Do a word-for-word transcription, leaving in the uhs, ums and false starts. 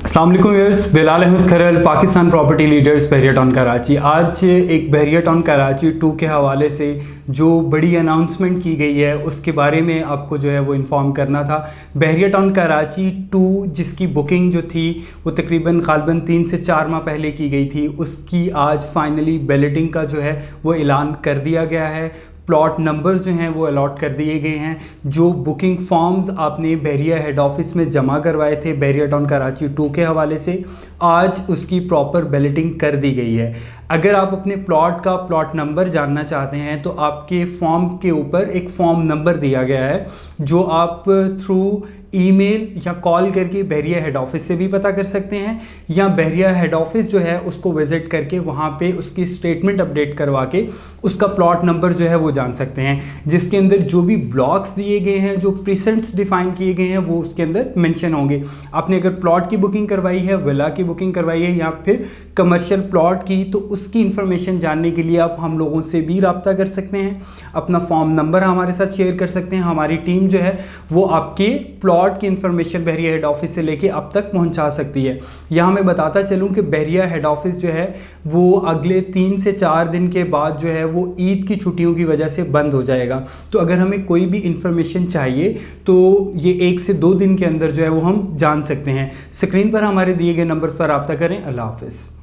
अस्सलाम वालेकुम viewers, Bilal Ahmed Kharal, Pakistan property leaders, Bahria town Karachi. आज एक बहरिया टाउन कराची टू के हवाले से जो बड़ी अनाउंसमेंट की गई है उसके बारे में आपको जो है वो इन्फॉर्म करना था। बहरिया टाउन कराची टू जिसकी बुकिंग जो थी वो तकरीबन गालबन तीन से चार माह पहले की गई थी, उसकी आज फाइनली बैलेटिंग का जो है वो ऐलान कर दिया गया है। प्लॉट नंबर्स जो हैं वो अलॉट कर दिए गए हैं। जो बुकिंग फॉर्म्स आपने बहरिया हेड ऑफिस में जमा करवाए थे बहरिया टाउन कराची टू के हवाले से, आज उसकी प्रॉपर बैलेटिंग कर दी गई है। अगर आप अपने प्लॉट का प्लॉट नंबर जानना चाहते हैं तो आपके फॉर्म के ऊपर एक फॉर्म नंबर दिया गया है जो आप थ्रू ईमेल या कॉल करके बहरिया हेड ऑफिस से भी पता कर सकते हैं, या बहरिया हेड ऑफिस जो है उसको विज़िट करके वहाँ पे उसकी स्टेटमेंट अपडेट करवा के उसका प्लॉट नंबर जो है वो जान सकते हैं, जिसके अंदर जो भी ब्लॉक्स दिए गए हैं, जो प्रीसेंट्स डिफाइन किए गए हैं वो उसके अंदर मेंशन होंगे। आपने अगर प्लॉट की बुकिंग करवाई है, विला की बुकिंग करवाई है या फिर कमर्शियल प्लॉट की, तो उसकी इन्फॉर्मेशन जानने के लिए आप हम लोगों से भी रब्ता कर सकते हैं। अपना फॉर्म नंबर हमारे साथ शेयर कर सकते हैं। हमारी टीम जो है वो आपके प्लॉट की इंफॉर्मेशन बहरिया हेड ऑफिस से लेके अब तक पहुंचा सकती है। यहाँ मैं बताता चलूँ कि बहरिया हेड ऑफिस जो है वो अगले तीन से चार दिन के बाद जो है वो ईद की छुट्टियों की वजह से बंद हो जाएगा। तो अगर हमें कोई भी इंफॉर्मेशन चाहिए तो ये एक से दो दिन के अंदर जो है वो हम जान सकते हैं। स्क्रीन पर हमारे दिए गए नंबर पर रब्ता करें। अल्लाह हाफिज़।